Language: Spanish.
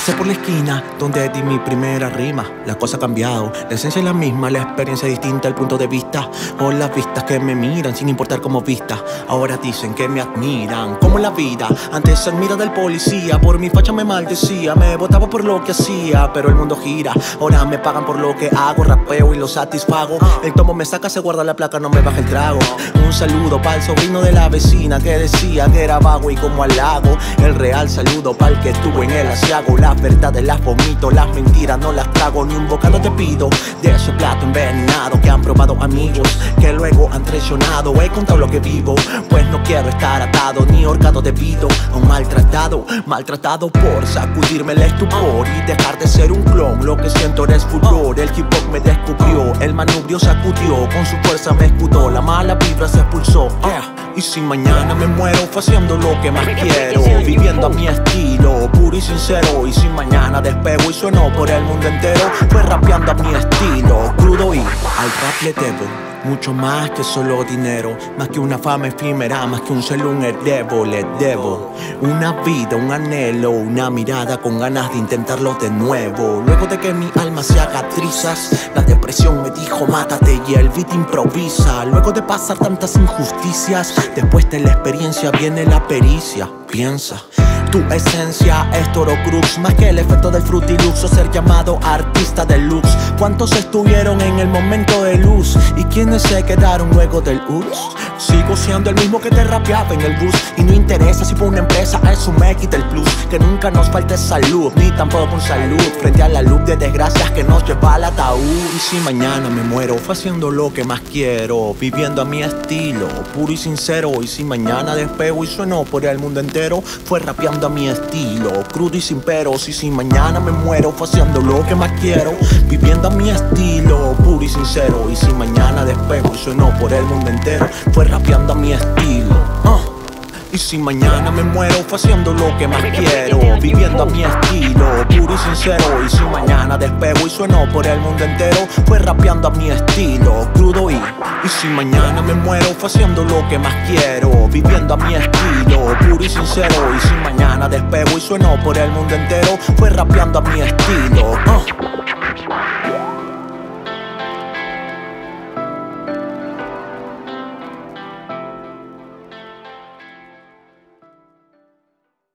Pasé por la esquina donde di mi primera rima. La cosa ha cambiado, la esencia es la misma, la experiencia es distinta, el punto de vista o las vistas que me miran sin importar cómo vista. Ahora dicen que me admiran, como en la vida. Antes se admira del policía, por mi facha me maldecía, me votaba por lo que hacía, pero el mundo gira. Ahora me pagan por lo que hago, rapeo y lo satisfago. El tomo me saca, se guarda la placa, no me baja el trago. Un saludo para el sobrino de la vecina que decía que era vago y como al lago. El real saludo para el que estuvo en el asiago. Las verdades las vomito, las mentiras no las trago. Ni un bocado te pido de ese plato envenenado que han probado amigos que luego han traicionado. He contado lo que vivo, pues no quiero estar atado ni ahorcado debido a un maltratado. Maltratado por sacudirme el estupor y dejar de ser un clon. Lo que siento es furor, el hip hop me descubrió. El manubrio sacudió, con su fuerza me escudó. La mala vibra se expulsó. Y si mañana me muero fue haciendo lo que más quiero, viviendo a mi estilo, puro y sincero. Y si mañana despego y sueno por el mundo entero, fue rapeando a mi estilo, crudo. Y al rap le debo mucho más que solo dinero, más que una fama efímera, más que un celo, un herevo. Le debo una vida, un anhelo, una mirada con ganas de intentarlo de nuevo. Luego de que mi alma se haga trizas, la depresión me dijo mátate y el beat improvisa. Luego de pasar tantas injusticias, después de la experiencia viene la pericia. Piensa, tu esencia es Toro Cruz, más que el efecto del Frutilux o ser llamado artista deluxe. ¿Cuántos estuvieron en el momento de luz y quiénes se quedaron luego del ups? Sigo siendo el mismo que te rapeaba en el bus y no interesa si fue una empresa, eso me quita el plus. Que nunca nos falte salud, ni tampoco un salud frente a la luz de desgracias que nos lleva al ataúd. Y si mañana me muero fue haciendo lo que más quiero, viviendo a mi estilo, puro y sincero. Y si mañana despego y sueno por el mundo entero, fue rapeando a mi estilo, crudo y sin peros. Y si mañana me muero fue haciendo lo que más quiero, viviendo a mi estilo, puro y sincero. Y si mañana despego y sueno por el mundo entero, fue rapeando a mi estilo. Y si mañana me muero fue haciendo lo que más quiero, viviendo a mi estilo, puro y sincero. Y si mañana despego y sueno por el mundo entero, fue rapeando a mi estilo, crudo. Y si mañana me muero fue haciendo lo que más quiero, viviendo a mi estilo, puro y sincero. Y si mañana despego y sueno por el mundo entero, fue rapeando a mi estilo.